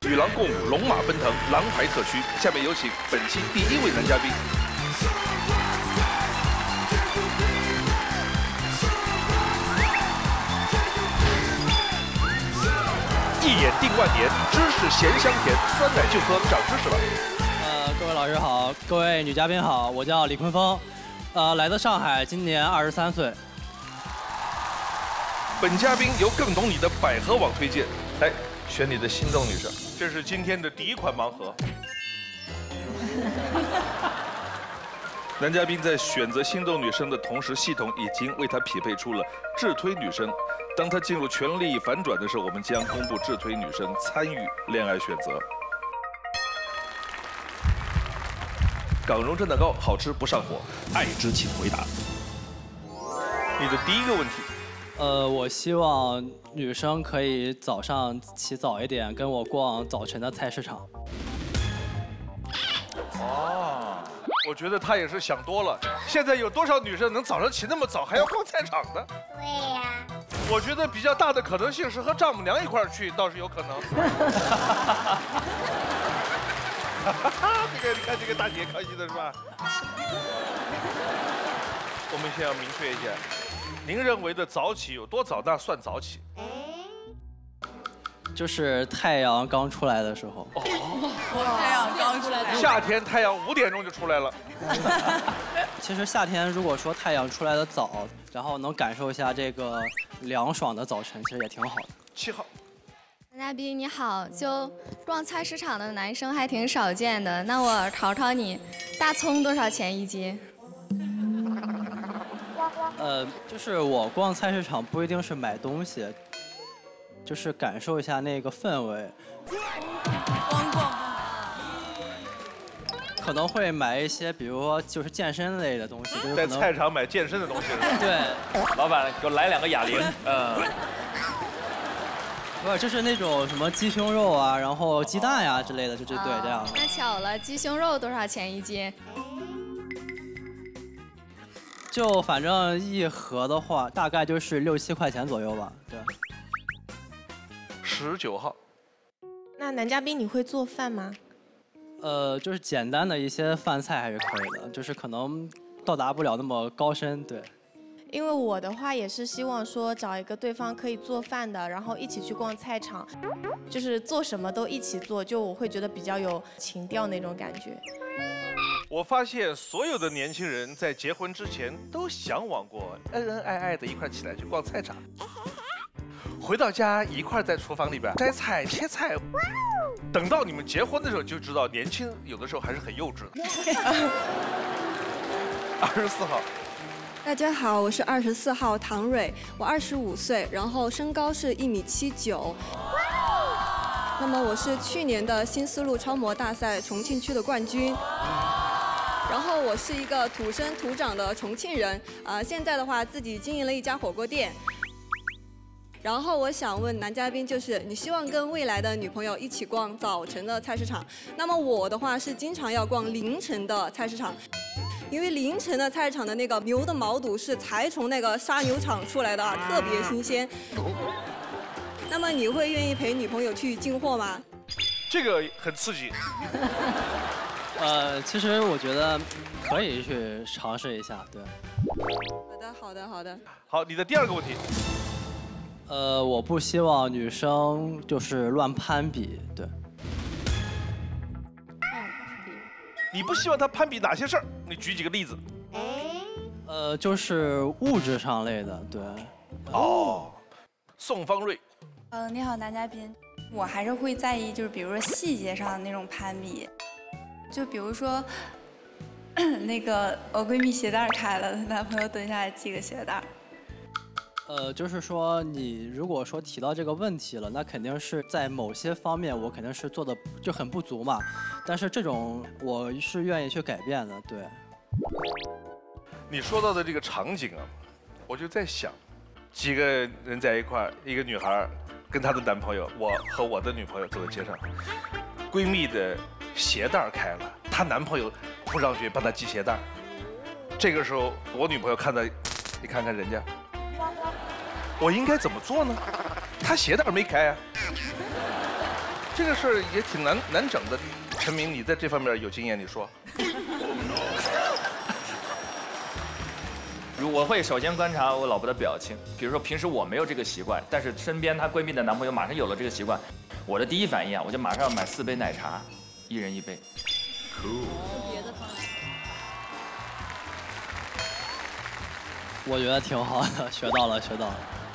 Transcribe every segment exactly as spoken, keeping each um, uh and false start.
与狼共舞，龙马奔腾，狼牌特区。下面有请本期第一位男嘉宾。一眼定万年，知识咸香甜，酸奶就喝，长知识了。 呃，各位老师好，各位女嘉宾好，我叫李坤峰，呃，来自上海，今年二十三岁。 本嘉宾由更懂你的百合网推荐，来选你的心动女生。这是今天的第一款盲盒。男嘉宾在选择心动女生的同时，系统已经为他匹配出了智推女生。当他进入权力反转的时候，我们将公布智推女生参与恋爱选择。港蓉蒸蛋糕好吃不上火，爱之请回答。你的第一个问题。 呃，我希望女生可以早上起早一点，跟我逛早晨的菜市场。 哦，我觉得她也是想多了。现在有多少女生能早上起那么早还要逛菜场的？ 对呀。 我觉得比较大的可能性是和丈母娘一块儿去，倒是有可能。这个你看这个大姐开心的是吧？我们先要明确一下。您认为的早起有多早？那算早起？ 就是太阳刚出来的时候。 哦，太阳刚出来。 夏天太阳五点钟就出来了。 其实夏天如果说太阳出来的早，然后能感受一下这个凉爽的早晨，其实也挺好的。 七号。 男嘉宾你好，就逛菜市场的男生还挺少见的，那我考考你，大葱多少钱一斤？ 呃，就是我逛菜市场不一定是买东西，就是感受一下那个氛围。 光逛。 可能会买一些，比如说就是健身类的东西。就是、 在菜场买健身的东西。 对。 老板，给我来两个哑铃。嗯。 不是，就是那种什么鸡胸肉啊，然后鸡蛋呀、啊、之类的，就这对这样的。 那巧了，鸡胸肉多少钱一斤？ 就反正一盒的话，大概就是六七块钱左右吧。对。 十九号。 那男嘉宾你会做饭吗？ 呃，就是简单的一些饭菜还是可以的，就是可能到达不了那么高深，对。 因为我的话也是希望说找一个对方可以做饭的，然后一起去逛菜场，就是做什么都一起做，就我会觉得比较有情调那种感觉。 我发现所有的年轻人在结婚之前都向往过恩恩爱爱的一块起来去逛菜场，回到家一块在厨房里边摘菜切菜。等到你们结婚的时候就知道，年轻有的时候还是很幼稚的。二十四号。 大家好，我是二十四号唐蕊，我二十五岁，然后身高是一米七九。那么我是去年的新丝路超模大赛重庆区的冠军。然后我是一个土生土长的重庆人，呃，现在的话自己经营了一家火锅店。然后我想问男嘉宾，就是你希望跟未来的女朋友一起逛早晨的菜市场，那么我的话是经常要逛凌晨的菜市场。因为凌晨的菜市场的那个牛的毛肚是才从那个杀牛场出来的，特别新鲜。那么你会愿意陪女朋友去进货吗？ 这个很刺激。 呃，其实我觉得可以去尝试一下，对。 好的，好的，好的。 好，你的第二个问题。 呃，我不希望女生就是乱攀比，对。 你不希望他攀比哪些事儿？你举几个例子。 呃，就是物质上类的，对。 哦，宋方瑞。 呃，你好，男嘉宾，我还是会在意，就是比如说细节上的那种攀比，就比如说，那个我闺蜜鞋带开了，男朋友蹲下来系个鞋带。 呃，就是说你如果说提到这个问题了，那肯定是在某些方面我肯定是做的就很不足嘛，但是这种我是愿意去改变的，对。 你说到的这个场景啊，我就在想，几个人在一块儿，一个女孩跟她的男朋友，我和我的女朋友走在街上，闺蜜的鞋带开了，她男朋友扑上去帮她系鞋带，这个时候我女朋友看到，你看看人家。我应该怎么做呢？他鞋带没开啊， 这个事儿也挺难难整的。陈明，你在这方面有经验，你说？ 我会首先观察我老婆的表情，比如说平时我没有这个习惯，但是身边她闺蜜的男朋友马上有了这个习惯，我的第一反应啊，我就马上要买四杯奶茶，一人一杯。Cool。 我觉得挺好的，学到了，学到了。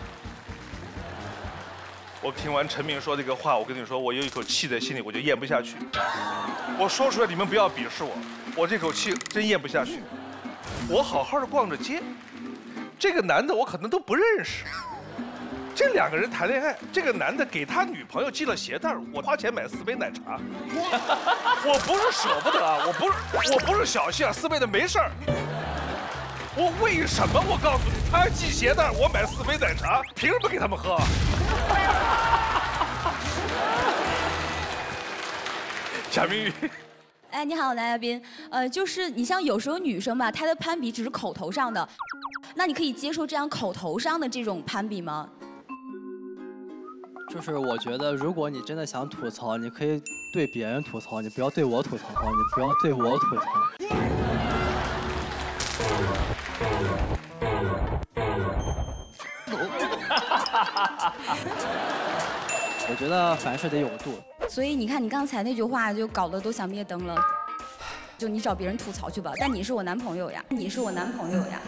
我听完陈明说这个话，我跟你说，我有一口气在心里，我就咽不下去。我说出来，你们不要鄙视我，我这口气真咽不下去。我好好的逛着街，这个男的我可能都不认识。这两个人谈恋爱，这个男的给他女朋友系了鞋带，我花钱买四杯奶茶。我不是舍不得啊，我不是我不是小气啊，四杯的没事儿。我为什么？我告诉你，他系鞋带，我买四杯奶茶，凭什么给他们喝？贾明宇。 哎，你好，男嘉宾。呃，就是你像有时候女生吧，她的攀比只是口头上的，那你可以接受这样口头上的这种攀比吗？ 就是我觉得，如果你真的想吐槽，你可以对别人吐槽，你不要对我吐槽，你不要对我吐槽。我觉得凡事得有度。 所以你看，你刚才那句话就搞得都想灭灯了。就你找别人吐槽去吧，但你是我男朋友呀，你是我男朋友呀。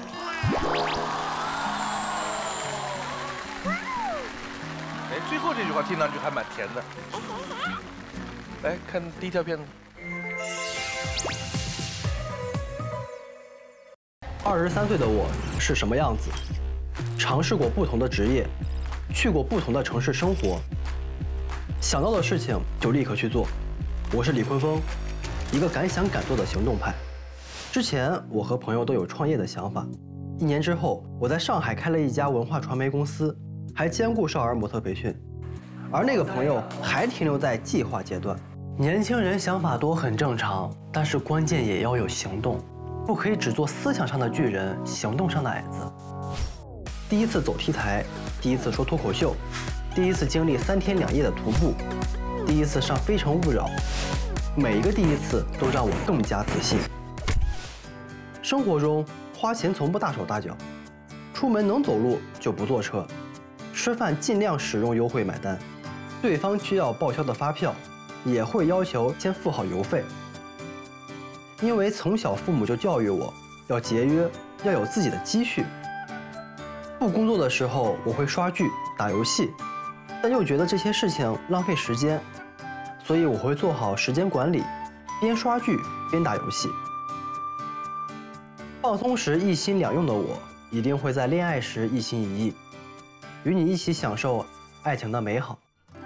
哎，最后这句话听上去还蛮甜的。来看第一条片子。 二十三岁的我是什么样子？尝试过不同的职业，去过不同的城市生活，想到的事情就立刻去做。我是李坤峰，一个敢想敢做的行动派。之前我和朋友都有创业的想法，一年之后我在上海开了一家文化传媒公司，还兼顾少儿模特培训。而那个朋友还停留在计划阶段。年轻人想法多很正常，但是关键也要有行动。不可以只做思想上的巨人，行动上的矮子。第一次走 T 台，第一次说脱口秀，第一次经历三天两夜的徒步，第一次上《非诚勿扰》，每一个第一次都让我更加自信。生活中花钱从不大手大脚，出门能走路就不坐车，吃饭尽量使用优惠买单，对方需要报销的发票，也会要求先付好邮费。因为从小父母就教育我要节约，要有自己的积蓄。不工作的时候，我会刷剧、打游戏，但又觉得这些事情浪费时间，所以我会做好时间管理，边刷剧边打游戏。放松时一心两用的我，一定会在恋爱时一心一意，与你一起享受爱情的美好。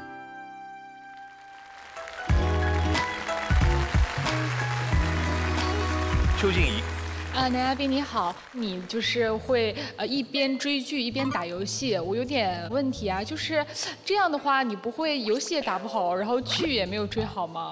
邱静怡， 啊，男嘉宾你好，你就是会呃一边追剧一边打游戏，我有点问题啊，就是这样的话，你不会游戏也打不好，然后剧也没有追好吗？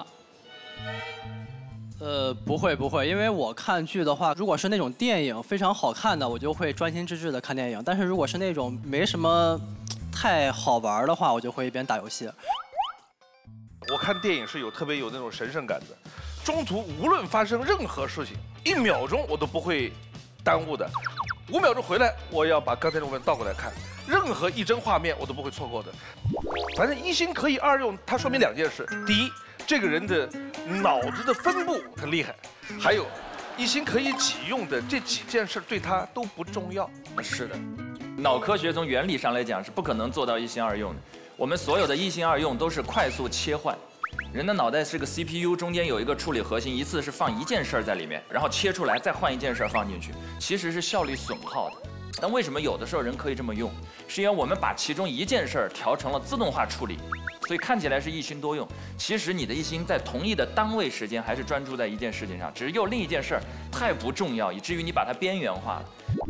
呃，不会不会，因为我看剧的话，如果是那种电影非常好看的，我就会专心致志的看电影；但是如果是那种没什么太好玩的话，我就会一边打游戏。 我看电影是有特别有那种神圣感的，中途无论发生任何事情，一秒钟我都不会耽误的。五秒钟回来，我要把刚才那部分倒过来看，任何一帧画面我都不会错过的。反正一心可以二用，它说明两件事：第一，这个人的脑子的分布很厉害；还有，一心可以几用的这几件事对他都不重要。 是的，脑科学从原理上来讲是不可能做到一心二用的。我们所有的一心二用都是快速切换。人的脑袋是个 C P U， 中间有一个处理核心，一次是放一件事儿在里面，然后切出来再换一件事儿放进去，其实是效率损耗的。但为什么有的时候人可以这么用？是因为我们把其中一件事儿调成了自动化处理，所以看起来是一心多用。其实你的一心在同一的单位时间还是专注在一件事情上，只是又另一件事儿太不重要，以至于你把它边缘化了。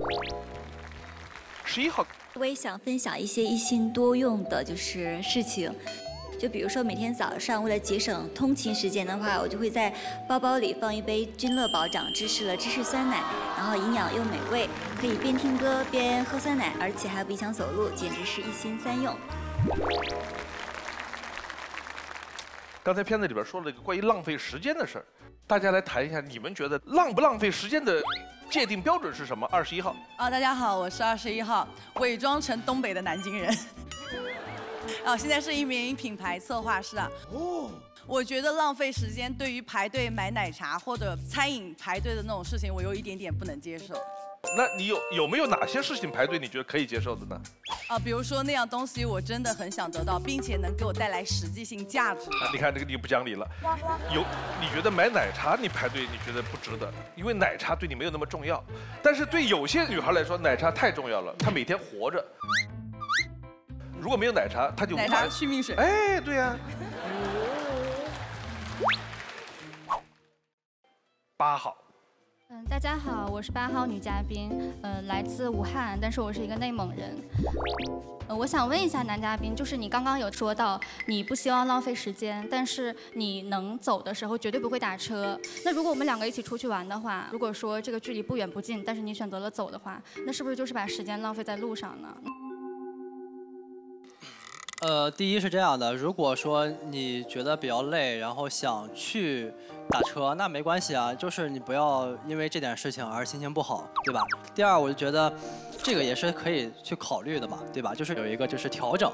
十一号， 我也想分享一些一心多用的就是事情。就比如说每天早上为了节省通勤时间的话，我就会在包包里放一杯君乐宝长知识了芝士酸奶，然后营养又美味，可以边听歌边喝酸奶，而且还不影响走路，简直是一心三用。 刚才片子里边说了一个关于浪费时间的事儿，大家来谈一下，你们觉得浪不浪费时间的界定标准是什么？二十一号。 啊，大家好，我是二十一号，伪装成东北的南京人。啊，现在是一名品牌策划师啊。哦。我觉得浪费时间对于排队买奶茶或者餐饮排队的那种事情，我有一点点不能接受。 那你有有没有哪些事情排队你觉得可以接受的呢？ 啊，比如说那样东西我真的很想得到，并且能给我带来实际性价值。 啊，你看这个你不讲理了。有，你觉得买奶茶你排队你觉得不值得，因为奶茶对你没有那么重要。但是对有些女孩来说，奶茶太重要了，她每天活着。如果没有奶茶，她就无法。 奶茶去命水。 哎，对呀、啊。八号。 嗯，大家好，我是八号女嘉宾，呃，来自武汉，但是我是一个内蒙人。呃，我想问一下男嘉宾，就是你刚刚有说到你不希望浪费时间，但是你能走的时候绝对不会打车。那如果我们两个一起出去玩的话，如果说这个距离不远不近，但是你选择了走的话，那是不是就是把时间浪费在路上呢？ 呃，第一是这样的，如果说你觉得比较累，然后想去打车，那没关系啊，就是你不要因为这点事情而心情不好，对吧？第二，我就觉得这个也是可以去考虑的嘛，对吧？就是有一个就是调整。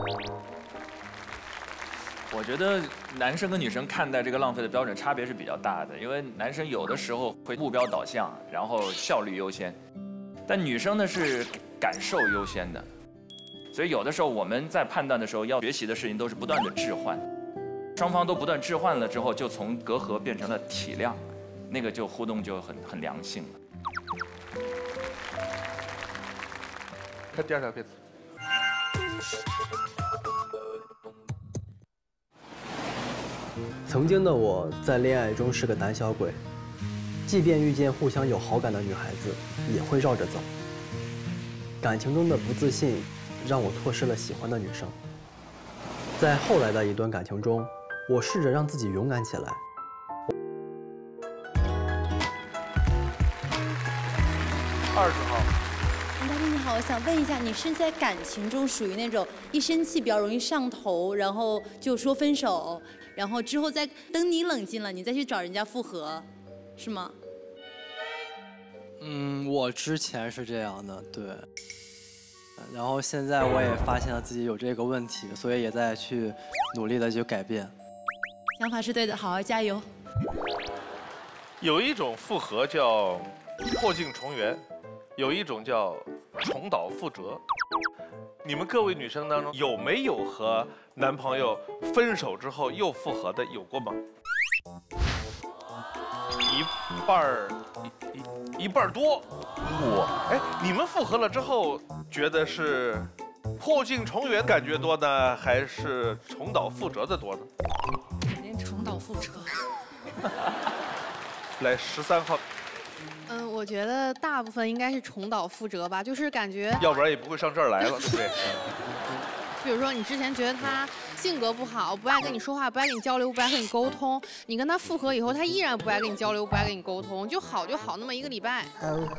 我觉得男生跟女生看待这个浪费的标准差别是比较大的，因为男生有的时候会目标导向，然后效率优先，但女生呢是感受优先的。所以有的时候我们在判断的时候，要学习的事情都是不断的置换，双方都不断置换了之后，就从隔阂变成了体谅，那个就互动就很很良性了。 看第二条片子。 曾经的我在恋爱中是个胆小鬼，即便遇见互相有好感的女孩子，也会绕着走。感情中的不自信让我错失了喜欢的女生。在后来的一段感情中，我试着让自己勇敢起来。 二十号， 男嘉宾你好，我想问一下，你是在感情中属于那种一生气比较容易上头，然后就说分手，然后之后再等你冷静了，你再去找人家复合，是吗？ 嗯，我之前是这样的，对。然后现在我也发现了自己有这个问题，所以也在去努力的去改变。 想法是对的，好好加油。 有一种复合叫破镜重圆，有一种叫重蹈覆辙。你们各位女生当中有没有和男朋友分手之后又复合的？有过吗？一半儿一一半儿多。我哎，你们复合了之后，觉得是破镜重圆感觉多呢，还是重蹈覆辙的多呢？ 肯定重蹈覆辙。 来，十三号。 嗯，我觉得大部分应该是重蹈覆辙吧，就是感觉， 要不然也不会上这儿来了，对不对？ 比如说你之前觉得他性格不好，不爱跟你说话，不爱跟你交流，不爱跟你沟通，你跟他复合以后，他依然不爱跟你交流，不爱跟你沟通，就好就好那么一个礼拜。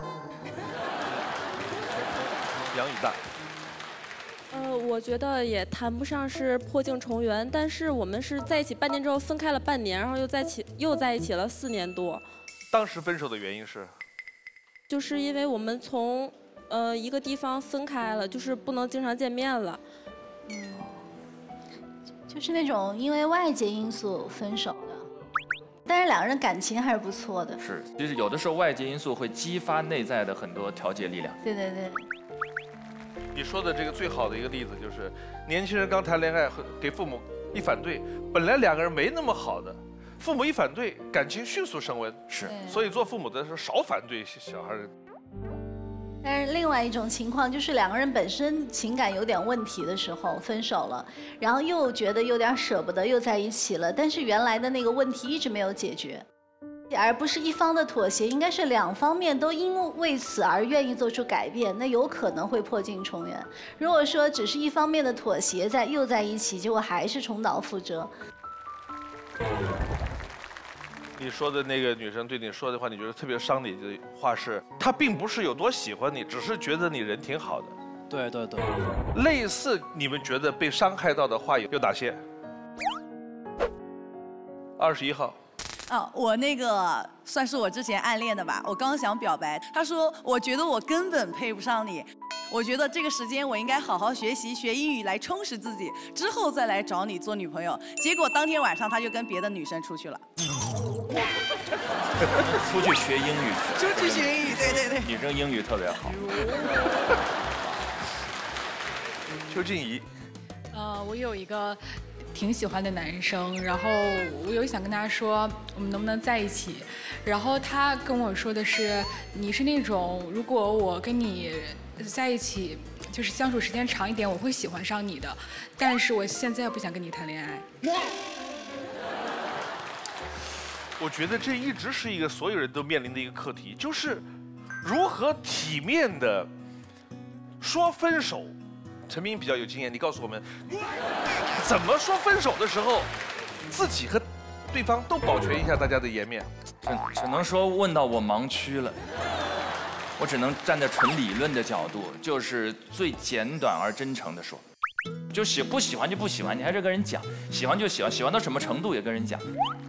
杨雨大。 呃，我觉得也谈不上是破镜重圆，但是我们是在一起半年之后分开了半年，然后又在一起又在一起了四年多。 当时分手的原因是？ 就是因为我们从呃一个地方分开了，就是不能经常见面了。 嗯，就是那种因为外界因素分手的，但是两个人感情还是不错的。 是，就是有的时候外界因素会激发内在的很多调节力量。 对对对。 你说的这个最好的一个例子就是，年轻人刚谈恋爱，给父母一反对，本来两个人没那么好的，父母一反对，感情迅速升温。 是， 所以做父母的时候少反对小孩。 但是另外一种情况就是两个人本身情感有点问题的时候分手了，然后又觉得有点舍不得，又在一起了，但是原来的那个问题一直没有解决。而不是一方的妥协，应该是两方面都因为此而愿意做出改变，那有可能会破镜重圆。如果说只是一方面的妥协，在又在一起，结果还是重蹈覆辙。 你说的那个女生对你说的话，你觉得特别伤你的话是，她并不是有多喜欢你，只是觉得你人挺好的。 对对对。 类似你们觉得被伤害到的话有有哪些？ 二十一号。 啊，我那个算是我之前暗恋的吧，我刚想表白，他说我觉得我根本配不上你，我觉得这个时间我应该好好学习学英语来充实自己，之后再来找你做女朋友。结果当天晚上他就跟别的女生出去了。 出去学英语。 出去学英语，对对对。 女生英语特别好。 邱静怡。 呃，我有一个挺喜欢的男生，然后我有想跟他说，我们能不能在一起？然后他跟我说的是，你是那种如果我跟你在一起，就是相处时间长一点，我会喜欢上你的，但是我现在不想跟你谈恋爱。 我觉得这一直是一个所有人都面临的一个课题，就是如何体面的说分手。陈明比较有经验，你告诉我们，怎么说分手的时候，自己和对方都保全一下大家的颜面。 只只能说问到我盲区了，我只能站在纯理论的角度，就是最简短而真诚的说，就喜不喜欢就不喜欢，你还是跟人讲，喜欢就喜欢，喜欢到什么程度也跟人讲。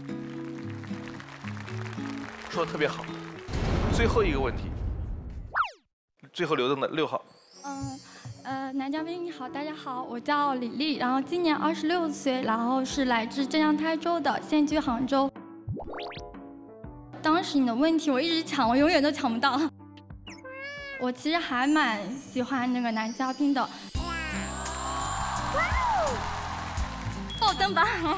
说的特别好。最后一个问题，最后留灯的六号。 嗯。呃，男嘉宾你好，大家好，我叫李丽，然后今年二十六岁，然后是来自浙江台州的，现居杭州。当时你的问题我一直抢，我永远都抢不到。我其实还蛮喜欢那个男嘉宾的。爆灯吧！好。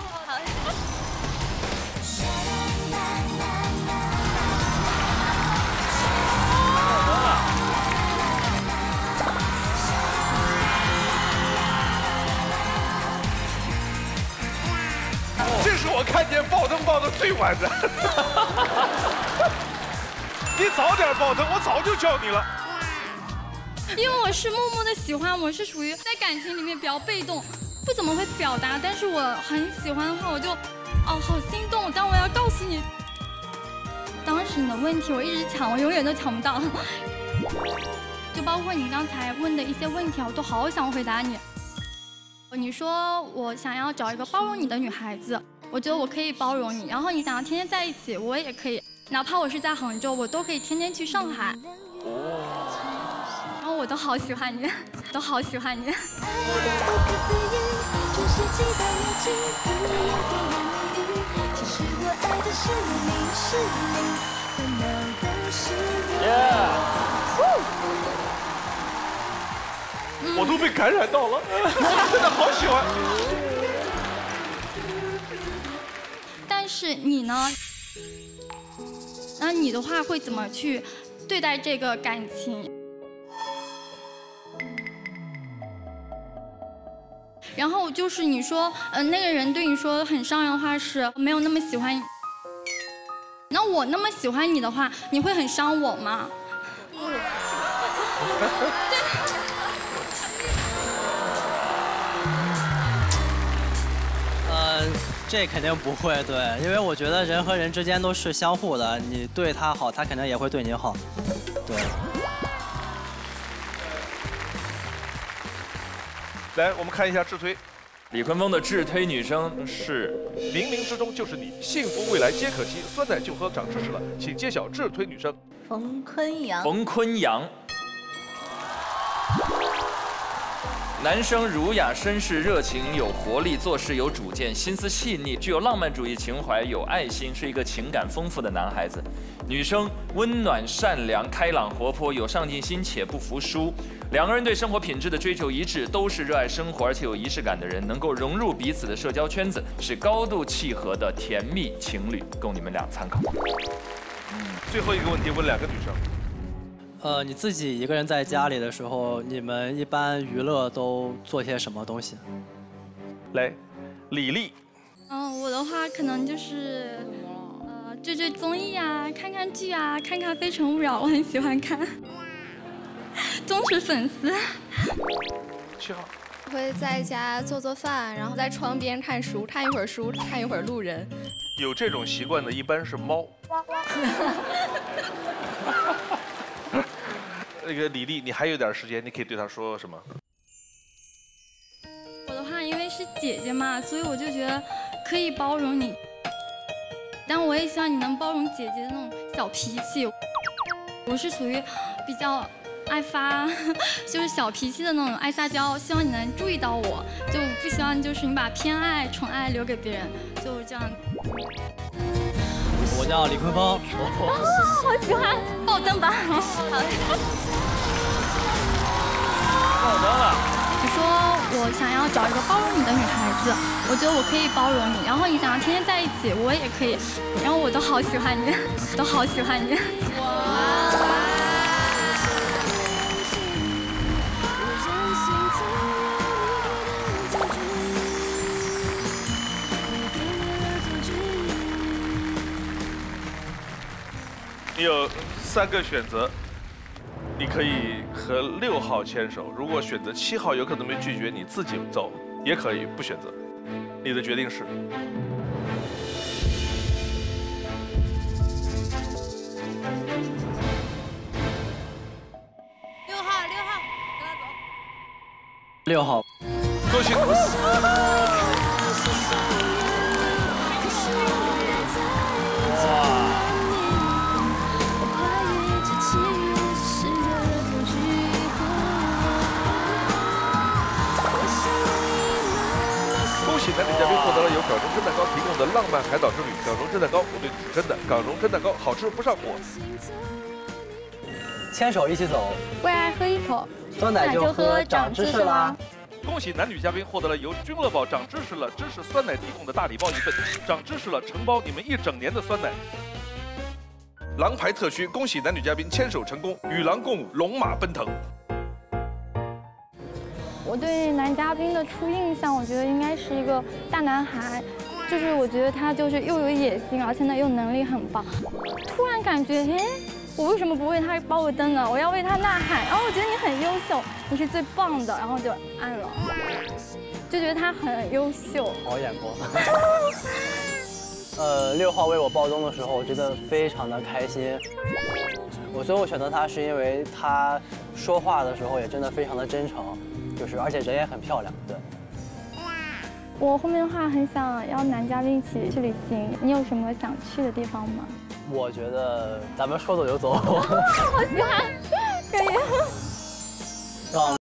这是我看见爆灯爆的最晚的。你早点爆灯，我早就叫你了。 因为我是默默的喜欢，我是属于在感情里面比较被动，不怎么会表达。但是我很喜欢的话，我就哦好心动，但我要告诉你，当时你的问题我一直抢，我永远都抢不到。就包括你刚才问的一些问题，我都好想回答你。你说我想要找一个包容你的女孩子，我觉得我可以包容你。然后你想要天天在一起，我也可以，哪怕我是在杭州，我都可以天天去上海。然后我都好喜欢你，都好喜欢你。 我都被感染到了，真的好喜欢。 但是你呢？那你的话会怎么去对待这个感情？然后就是你说，呃，那个人对你说很伤人的话是没有那么喜欢你。那我那么喜欢你的话，你会很伤我吗？ 呃，这肯定不会，对，因为我觉得人和人之间都是相互的，你对他好，他肯定也会对你好，对。 来，我们看一下智推。 李坤峰的智推女生是冥冥之中就是你，幸福未来皆可期，酸奶就喝长知识了，请揭晓智推女生。 冯坤阳。 冯坤阳。男生儒雅绅士，热情有活力，做事有主见，心思细腻，具有浪漫主义情怀，有爱心，是一个情感丰富的男孩子。女生温暖善良，开朗活泼，有上进心且不服输。两个人对生活品质的追求一致，都是热爱生活而且有仪式感的人，能够融入彼此的社交圈子，是高度契合的甜蜜情侣，供你们俩参考。 嗯，最后一个问题问两个女生。 呃，你自己一个人在家里的时候，你们一般娱乐都做些什么东西？ 来，李丽。 嗯，我的话可能就是呃追追综艺啊，看看剧啊，看看《非诚勿扰》，我很喜欢看，忠实粉丝。 七号。 会在家做做饭，然后在窗边看书，看一会儿书，看一会儿路人。 有这种习惯的一般是猫。那个李丽，你还有点时间，你可以对她说什么？ 我的话，因为是姐姐嘛，所以我就觉得可以包容你。 但我也希望你能包容姐姐的那种小脾气。我是属于比较爱发，就是小脾气的那种，爱撒娇。希望你能注意到我，就不希望就是你把偏爱、宠爱留给别人，就是这样。 我叫李坤峰， 好喜欢，爆灯吧！ 爆灯了。 你说我想要找一个包容你的女孩子，我觉得我可以包容你，然后你想要天天在一起，我也可以，然后我都好喜欢你，都好喜欢你。 你有三个选择，你可以和六号牵手，如果选择七号有可能被拒绝，你自己走，也可以不选择，你的决定是。 六号，六号，跟他走。 六号， 恭喜！恭喜男女嘉宾获得了由港荣蒸蛋糕提供的浪漫海岛之旅。港荣蒸蛋糕不对主真的，港荣蒸蛋糕好吃不上火。 牵手一起走， 为爱喝一口， 酸奶就喝长知识啦！ 恭喜男女嘉宾获得了由君乐宝长知识了芝士酸奶提供的大礼包一份，长知识了承包你们一整年的酸奶。狼牌特需，恭喜男女嘉宾牵手成功，与狼共舞，龙马奔腾。 我对男嘉宾的初印象，我觉得应该是一个大男孩，就是我觉得他就是又有野心，而且呢又能力很棒。突然感觉，哎，我为什么不为他包个灯呢？我要为他呐喊。然后我觉得你很优秀，你是最棒的，然后就按了，就觉得他很优秀。 好眼光。呃，六号为我报灯的时候，我觉得非常的开心。我最后选择他是因为他说话的时候也真的非常的真诚。就是而且人也很漂亮，对。 我后面的话很想邀男嘉宾一起去旅行，你有什么想去的地方吗？ 我觉得咱们说走就走。 好喜欢，可以。